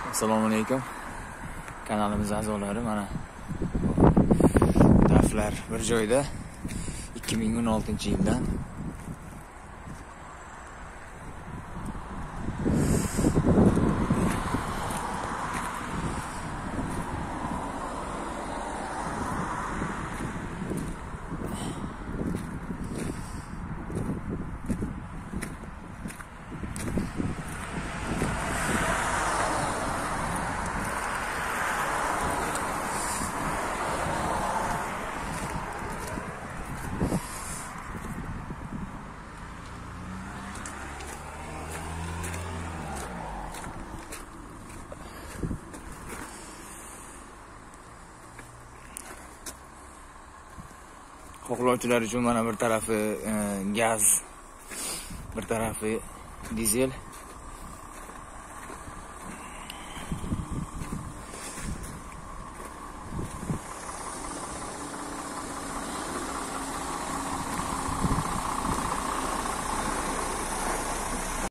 Assalomu alaykum. Kanalimiz a'zolari, mana daflar bir joyda 2016-yildan. Xohlovchilar uchun mana bir tarafi gaz, bir tarafi dizel.